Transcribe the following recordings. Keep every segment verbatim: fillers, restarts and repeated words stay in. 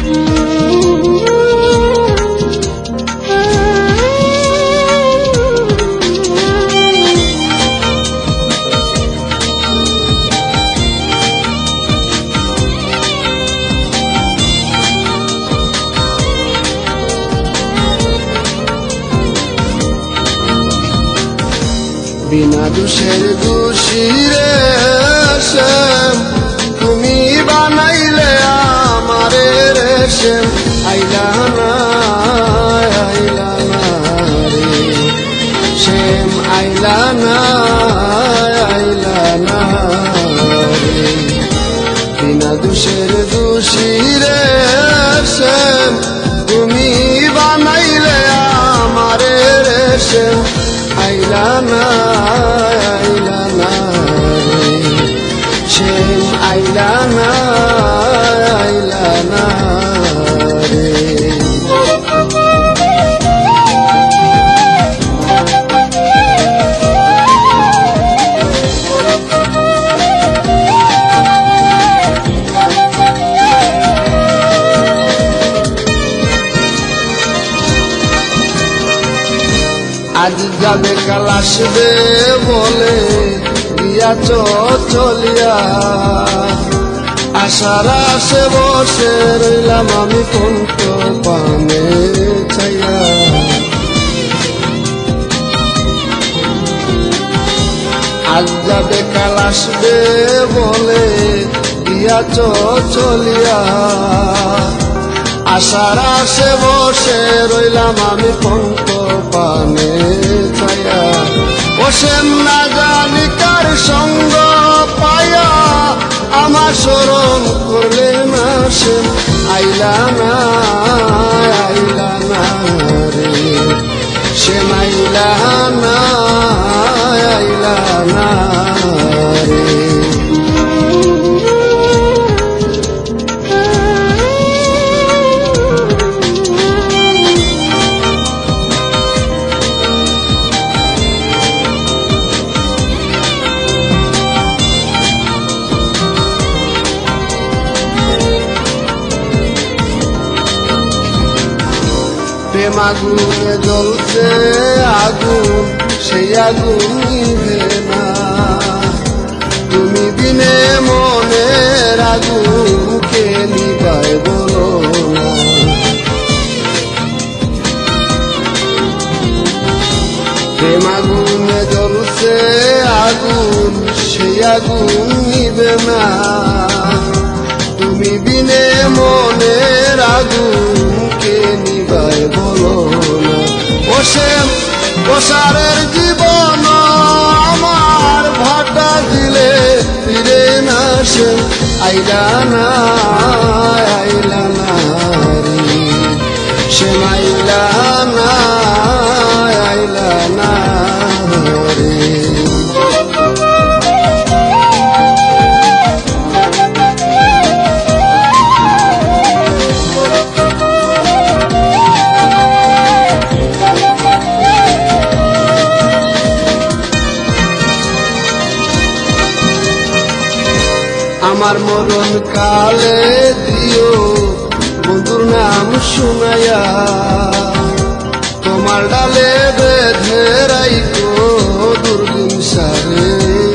বিনা দোষের দোষী রে শ্যাম, তুমি বানাইলে আমারে রে শ্যাম। আইলা না আইলা না রে শ্যাম, আইলা না আইলা না রে। বিনা দোষের দোষী রে শ্যাম, তুমি বানাইলে আমারে রে শ্যাম। আইলা না আইলা না রে শ্যাম, আইলা না আইলা না রে। আজ যাবে কাল আসবে বলে গিয়াছ চলিয়া, আশার আশে বসে রইলাম আমি কন্ত পানে ছাইয়া। আজ যাবে কাল আসবে বলে গিয়াছ চলিয়া, আশার আশে বসে রইলাম আমি কন্ত পানে ছায়া। বসেন না জানি কার সঙ্গ পায়া, আমার শরণ করলে না সে। আইলা না আইলা না রে সে, আইলা না আইলা না রে। প্রেম আগুনে জ্বলছে আগুন, সেই আগুন নিভে না। তুমি বিনে মনের আগুন কে নিবায় বলো না। প্রেম আগুনে জ্বলছে আগুন, সেই আগুন নিবে না। তুমি বিনে মনের আগুন কে নিবায় বলো না। বসে বসারের জীবন আমার ভাটা দিলে ফিরে না সে। আইলা না আইলা না রে সে, আইলা না আইলা না রে। আমার মরণ কালে দিও বন্ধুর নাম শুনাইয়া, তোমার ডালে বেঁধে রাইকো দুর্দিন সারে।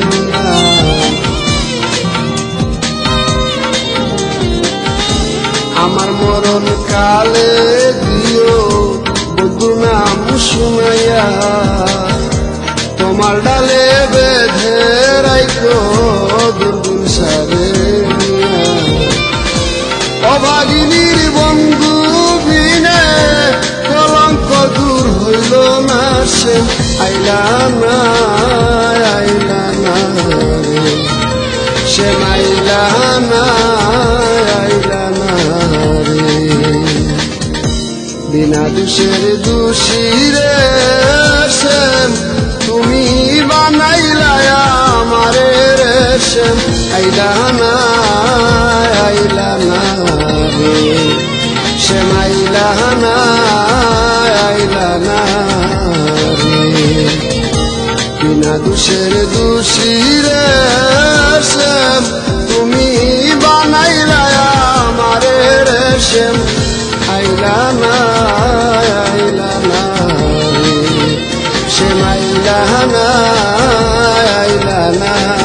আমার মরণ কালে দিও বন্ধুর নাম শুনাইয়া, তোমার ডালে বেঁধে রাইকো দুর্দিন সারে। অভাগিনীর বন্ধু বিনে কলঙ্ক দূর হইল না সে। আইলা না আইলা না রে সে, আইলা না আইলা না রে। বিনা দোষের দোষী রে শ্যাম, তুমি বানাইলা আমারে রে শ্যাম। আইলা না আইলা না রে শ্যাম, আইলা না আইলা না রে। বিনা দোষের দোষী রে শ্যাম, তুমি বানাইলা আমারে রে শ্যাম। আইলা না আইলা না সে মাইলা না আইলা না